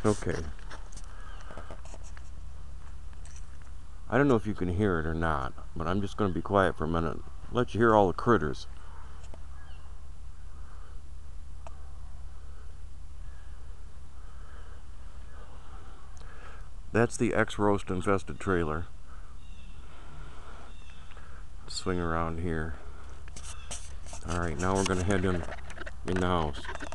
Okay. I don't know if you can hear it or not, but I'm just going to be quiet for a minute. Let you hear all the critters. That's the ex-roast infested trailer. Swing around here. Alright, now we're going to head in the house.